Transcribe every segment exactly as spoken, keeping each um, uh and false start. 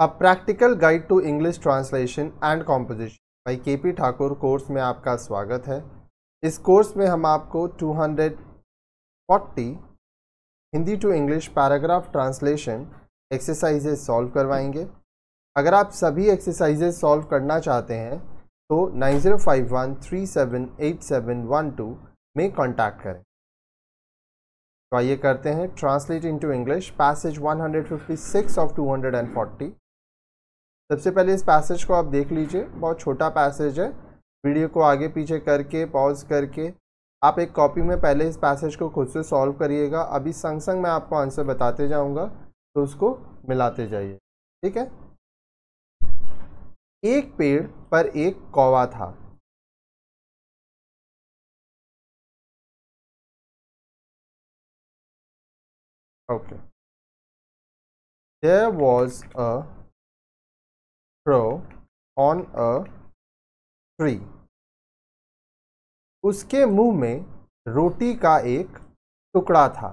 A practical guide to English translation and composition by K P Thakur course में आपका स्वागत है। इस कोर्स में हम आपको दो सौ चालीस Hindi to English paragraph translation exercises solve करवाएंगे। अगर आप सभी एक्सरसाइजेज सॉल्व करना चाहते हैं तो nine zero five one three seven eight seven one two में कांटेक्ट करें। तो आइए करते हैं translate into English passage one fifty six of two forty. सबसे पहले इस पैसेज को आप देख लीजिए, बहुत छोटा पैसेज है। वीडियो को आगे पीछे करके पॉज करके आप एक कॉपी में पहले इस पैसेज को खुद से सॉल्व करिएगा। अभी संग संग मैं आपको आंसर बताते जाऊंगा तो उसको मिलाते जाइए, ठीक है। एक पेड़ पर एक कौवा था। Okay, there was a crow on a tree। उसके मुंह में रोटी का एक टुकड़ा था।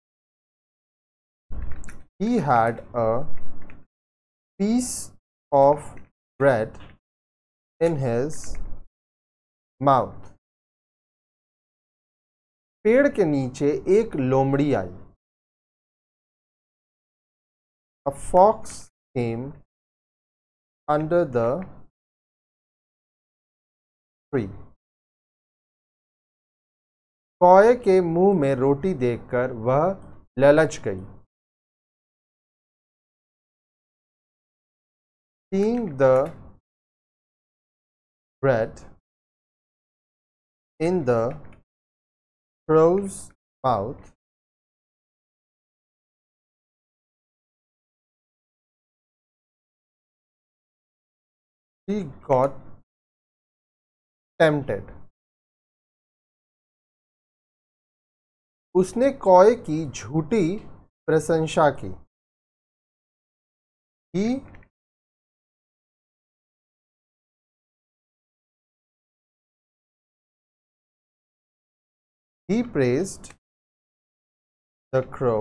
He had a piece of bread in his mouth। पेड़ के नीचे एक लोमड़ी आई। A fox came under the tree। कौए के मुंह में रोटी देखकर वह ललच गई। Seeing the bread in the crow's mouth, he got tempted। उसने कौए की झूठी प्रशंसा की। He he praised the crow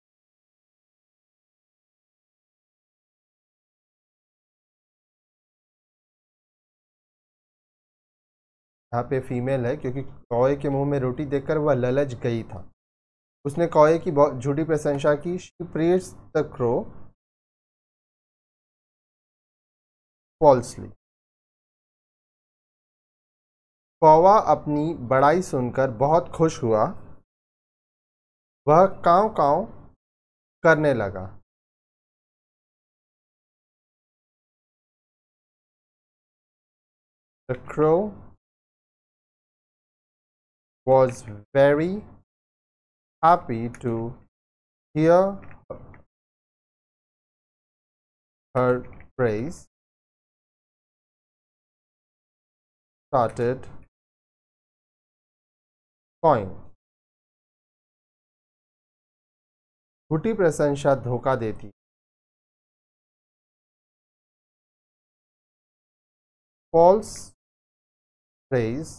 यहाँ पे फीमेल है क्योंकि कौए के मुंह में रोटी देखकर वह ललच गई था। उसने कौए की बहुत झूठी प्रशंसा की। She praised the crow falsely। कौवा अपनी बड़ाई सुनकर बहुत खुश हुआ। वह कांव कांव करने लगा। The crow was very happy to hear her praise, started cawing। झूठी प्रशंसा धोखा देती। False praise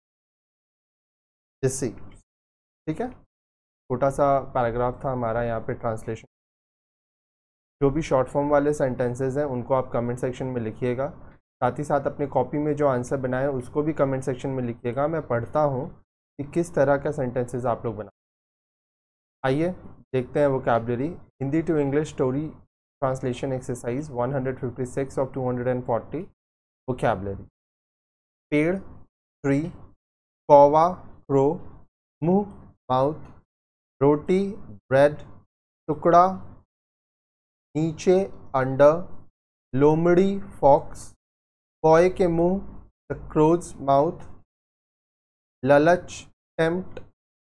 deceives। ठीक है, छोटा सा पैराग्राफ था हमारा यहाँ पे ट्रांसलेशन। जो भी शॉर्ट फॉर्म वाले सेंटेंसेस हैं उनको आप कमेंट सेक्शन में लिखिएगा। साथ ही साथ अपनी कॉपी में जो आंसर बनाए उसको भी कमेंट सेक्शन में लिखिएगा। मैं पढ़ता हूँ कि किस तरह का सेंटेंसेस आप लोग बना। आइए देखते हैं vocabulary. Hindi to English story translation exercise one fifty six of two forty. Vocabulary: पेड़ ट्री, कौवा क्रो, मुंह माउथ, रोटी ब्रेड, टुकड़ा नीचे अंडर, लोमड़ी फॉक्स, कौए के मुंह द क्रोज माउथ, ललच टेम्प्ट,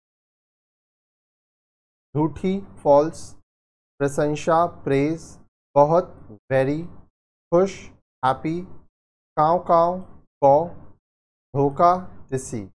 झूठी फॉल्स, प्रशंसा प्रेज, बहुत वेरी, खुश हैप्पी, काव काव कौ, धोखा डिसीव।